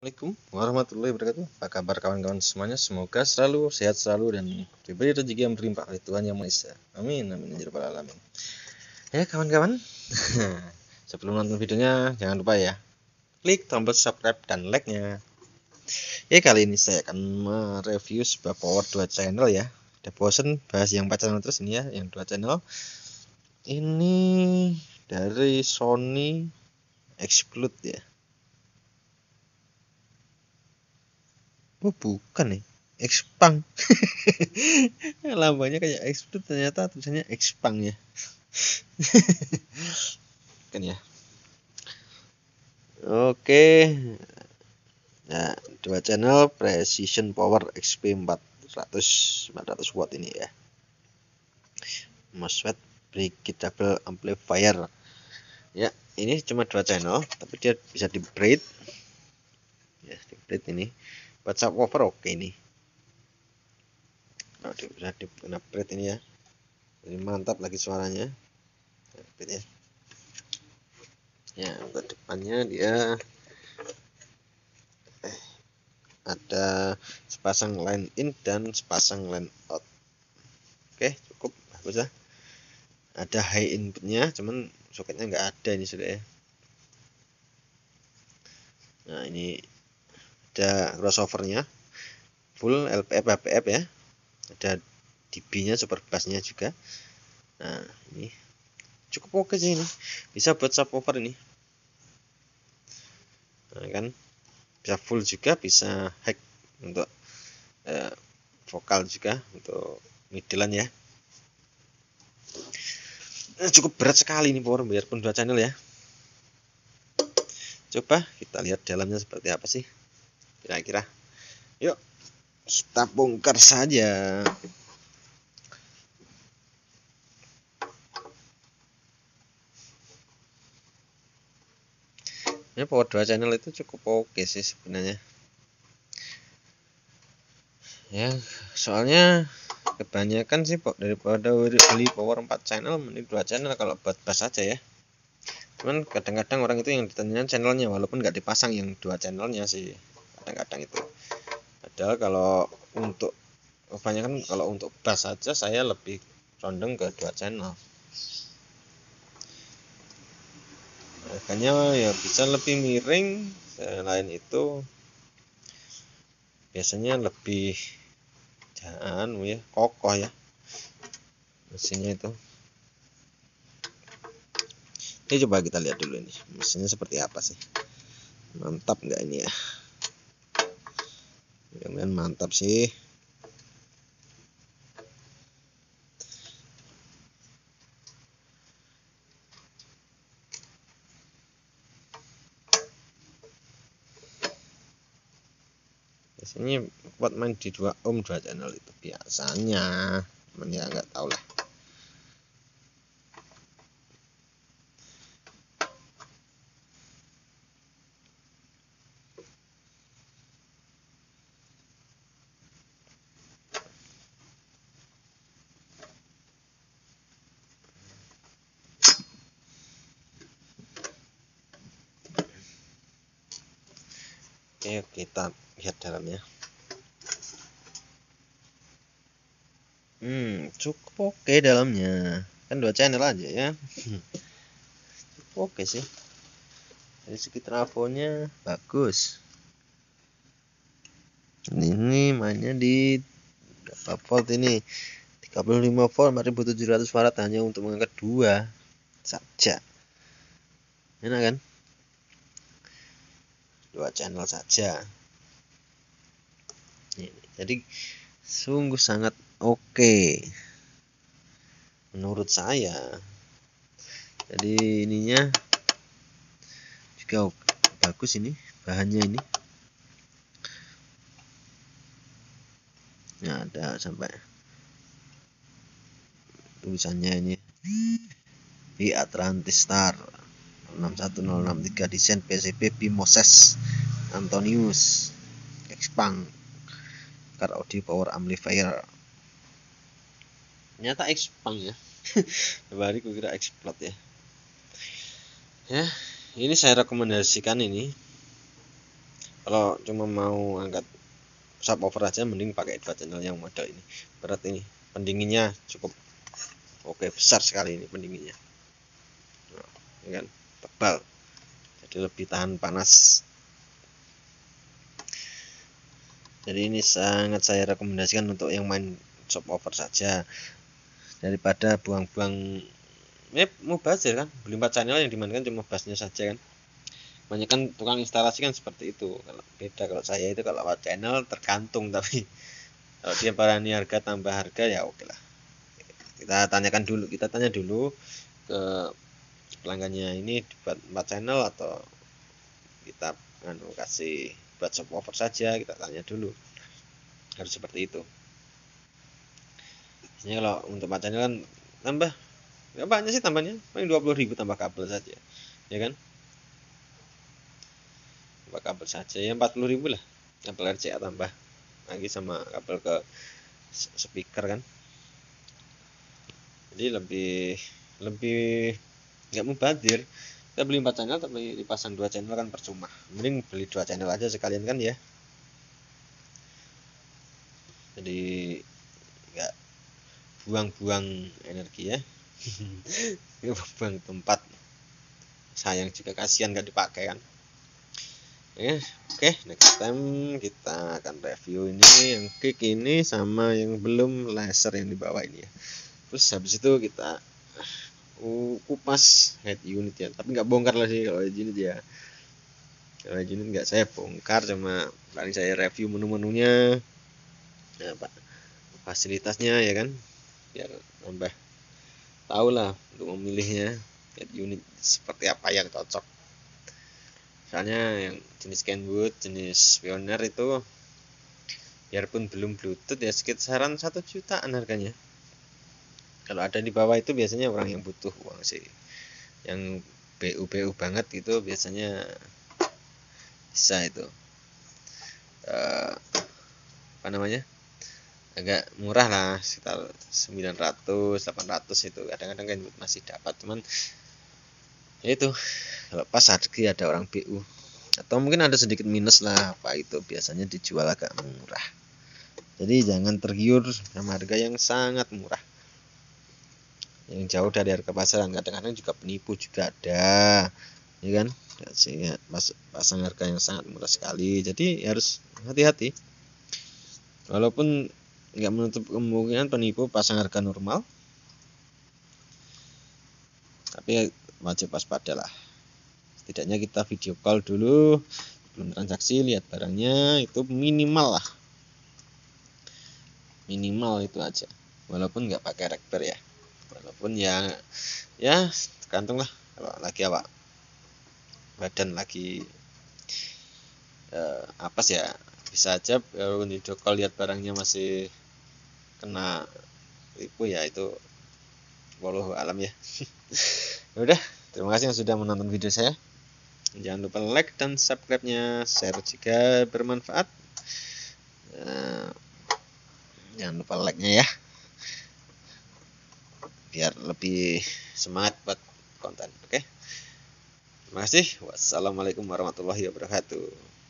Assalamualaikum warahmatullahi wabarakatuh. Apa kabar kawan-kawan semuanya? Semoga selalu sehat selalu dan diberi rezeki yang berlimpah oleh Tuhan Yang Maha Esa. Amin amin ya rabbal alamin. Ya kawan-kawan, sebelum nonton videonya jangan lupa ya klik tombol subscribe dan like-nya. Ya kali ini saya akan mereview sebuah power 2 channel ya. Udah bosen bahas yang 4 channel terus ini ya, yang 2 channel. Ini dari Sony Explode ya. Oh bukan nih, Xpang. Lambangnya kayak Explode, ternyata tulisannya Xpang ya. Kan ya. Oke. Nah, 2 channel Precision Power XP 400 watt ini ya. MOSFET Breakable Amplifier. Ya, ini cuma 2 channel, tapi dia bisa di braid. Ya, di braid ini. Buat subwoofer oke ini. Kalau bisa di braid ini ya. Jadi mantap lagi suaranya. Ya. Ya, untuk depannya dia ada sepasang line in dan sepasang line out. Oke, cukup bagus ya. Ada high inputnya, cuman soketnya nggak ada ini sudah ya. Nah ini ada crossovernya, full LPF HPF ya. Ada dB-nya, super bass-nya juga. Nah ini cukup oke sih ini, bisa buat subwoofer ini. Nah kan bisa full juga, bisa high untuk vokal juga, untuk middle ya. Cukup berat sekali ini power biarpun 2 channel ya. Coba kita lihat dalamnya seperti apa sih kira-kira. Yuk kita bongkar saja. Ya power 2 channel itu cukup oke sih sebenarnya ya, soalnya kebanyakan sih daripada beli power 4 channel mending 2 channel kalau buat bass aja ya. Cuman kadang-kadang orang itu yang ditanyakan channelnya, walaupun nggak dipasang yang 2 channelnya sih kadang-kadang itu. Padahal kalau untuk kebanyakan kalau untuk bass saja saya lebih condong ke 2 channel. Harganya ya bisa lebih miring, selain itu biasanya lebih ya kokoh ya mesinnya itu. Ini coba kita lihat dulu ini mesinnya seperti apa sih, mantap nggak ini ya. Mudah-mudahan mantap sih. Biasanya buat main di 2 ohm 2 channel itu biasanya, cuman ya nggak tahu lah. Oke, kita lihat dalamnya. Cukup oke dalamnya, kan 2 channel aja ya. Cukup oke sih, dari segi trafonya bagus. Ini mainnya di berapa volt ini, 35 volt 4700 watt hanya untuk mengangkat 2 saja. Enak kan, 2 channel saja ini. Jadi sungguh sangat oke menurut saya. Jadi ininya juga bagus, ini bahannya ini. Nah, ada sampai tulisannya ini di Atlantis Star 61063 desain PCB Bimoses Antonius Xpang Car Audio Power Amplifier. Ternyata Xpang ya. Baru gue kira Explode ya. Ya, ini saya rekomendasikan ini Kalau cuma mau angkat subwoofer aja mending pakai 2 channel yang model ini. Berat ini. Pendinginnya cukup oke, besar sekali ini pendinginnya. Nah, ini kan tebal. Jadi lebih tahan panas. Jadi ini sangat saya rekomendasikan untuk yang main subwoofer saja, daripada buang-buang mubazir kan, beli 4 channel yang dimainkan cuma bassnya saja kan. Banyak kan tukang instalasi kan seperti itu. Kalau beda kalau saya itu kalau 4 channel tergantung, tapi kalau dia berani harga tambah harga ya oke lah. Kita tanya dulu ke pelanggannya, ini dibuat 4 channel atau kita kasih buat subwoofer saja, kita tanya dulu. Harus seperti itu. Ini kalau untuk 4 channel kan tambah nggak banyak sih tambahnya, paling 20.000 tambah kabel saja, ya kan? Tambah kabel saja ya 40.000 lah, kabel RCA tambah lagi sama kabel ke speaker kan. Jadi lebih nggak mubazir. Kita beli 4 channel tapi dipasang 2 channel kan percuma. Mending beli 2 channel aja sekalian kan ya. Jadi nggak buang-buang energi ya. Nggak buang tempat. Sayang juga, kasihan nggak dipakai kan. Oke, next time kita akan review ini yang kick ini sama yang belum laser yang di bawah ini ya. Terus habis itu kita kupas head unit ya, tapi nggak bongkar lah sih kalau head unit ya. Kalau head unit nggak saya bongkar, cuma paling saya review menu-menunya, nah, fasilitasnya ya kan, biar nambah tahu lah untuk memilihnya head unit seperti apa yang cocok. Soalnya yang jenis Kenwood, jenis Pioneer itu biarpun belum Bluetooth ya sekitaran 1 jutaan harganya. Kalau ada di bawah itu biasanya orang yang butuh uang sih, yang BU banget gitu biasanya bisa itu apa namanya, agak murah lah, sekitar 900 800 itu kadang-kadang kan masih dapat. Cuman ya itu kalau pas harga ada orang BU atau mungkin ada sedikit minus lah, apa itu biasanya dijual agak murah. Jadi jangan tergiur sama harga yang sangat murah, yang jauh dari harga pasaran. Kadang-kadang juga penipu juga ada, ya kan, sehingga pasang harga yang sangat murah sekali. Jadi harus hati-hati, walaupun nggak menutup kemungkinan penipu pasang harga normal, tapi wajib waspada lah. Setidaknya kita video call dulu sebelum transaksi, lihat barangnya itu minimal lah, minimal itu aja, walaupun nggak pakai rekber ya, walaupun ya tergantung lah. Kalau lagi awak badan lagi apes ya bisa aja video call lihat barangnya masih kena tipu ya, itu wallahu alam ya. Udah, terima kasih yang sudah menonton video saya. Jangan lupa like dan subscribe-nya, share jika bermanfaat. Jangan lupa like-nya ya, biar lebih semangat buat konten. Oke, terima kasih. Wassalamualaikum warahmatullahi wabarakatuh.